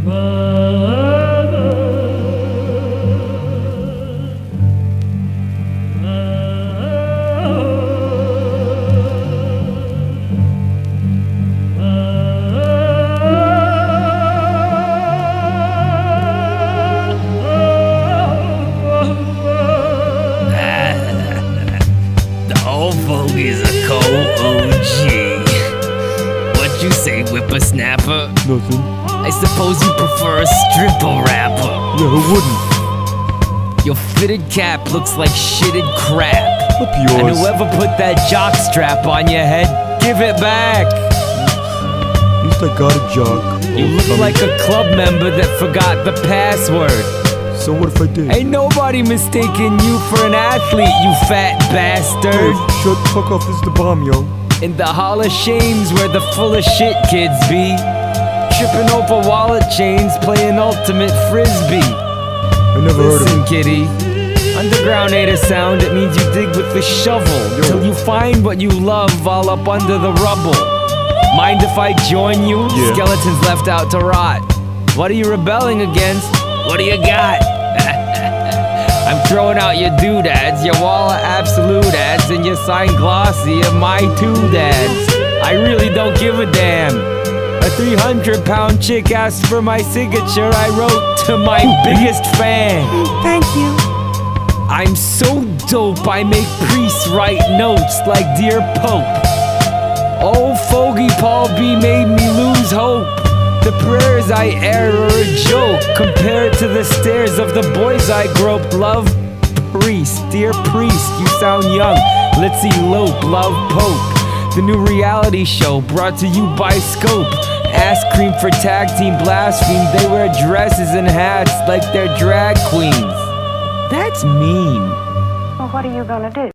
Old Fogey's a cold OG. What you say, whippersnapper? Nothing. I suppose you prefer a stripper rapper. Yeah, who wouldn't? Your fitted cap looks like shitted crap. Up And yours. whoever put that jock strap on your head, give it back. At least I got a jock. You look like a club member that forgot the password. So what if I did? Ain't nobody mistaking you for an athlete, you fat bastard. Hey, shut the fuck up, this is the bomb, yo. In the Hall of Shames where the full of shit kids be, tripping over wallet chains, playing ultimate frisbee. I never heard of Listen, it. kitty, underground ain't a sound, it means you dig with the shovel till you find what you love all up under the rubble. Mind if I join you? Yeah. Skeletons left out to rot. What are you rebelling against? What do you got? I'm throwing out your doodads, your wall of absolute ads, and your sign glossy of my two dads. I really don't give a damn. A 300-pound chick asked for my signature, I wrote to my biggest fan. Thank you. I'm so dope, I make priests write notes like Dear Pope. Old Fogey Paul B made me lose hope. The prayers I air are a joke compared to the stares of the boys I groped. Love priest, dear priest, you sound young. Let's elope, love Pope. The new reality show brought to you by Scope. Ass cream for tag team blaspheme. They wear dresses and hats like they're drag queens. That's mean. Well, what are you gonna do?